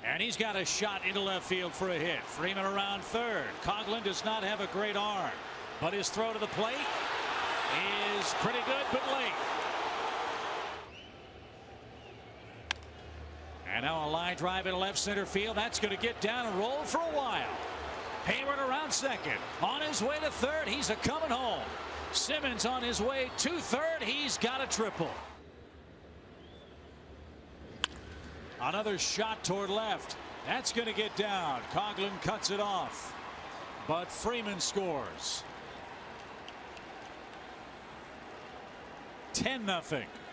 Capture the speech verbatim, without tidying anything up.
And he's got a shot into left field for a hit. Freeman around third. Coughlin does not have a great arm, but his throw to the plate is pretty good, but late. And now a line drive into left center field. That's going to get down and roll for a while. Hayward around second. On his way to third. He's a coming home. Simmons on his way to third. He's got a triple. Another shot toward left. That's going to get down. Coughlin cuts it off. But Freeman scores. ten nothing.